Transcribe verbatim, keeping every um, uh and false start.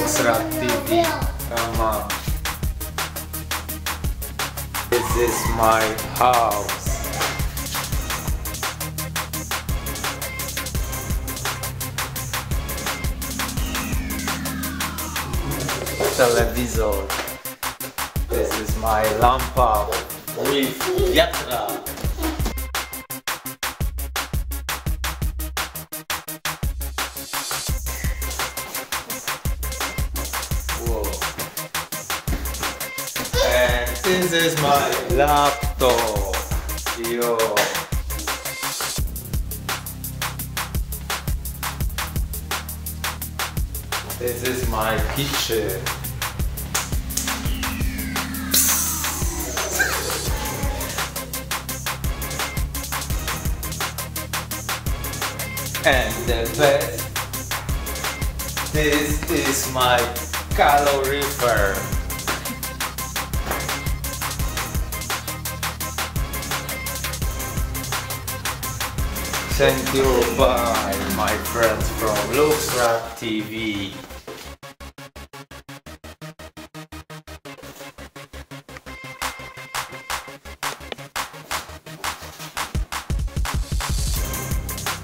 LuxRack T V. Come on. This is my house. Televisor. This is my lampa with wiatrak. Whoa. And this is my laptop. Yo. This is my kitchen. And the best, this is my calorifer. Thank you, bye, my friends from LuxRack T V.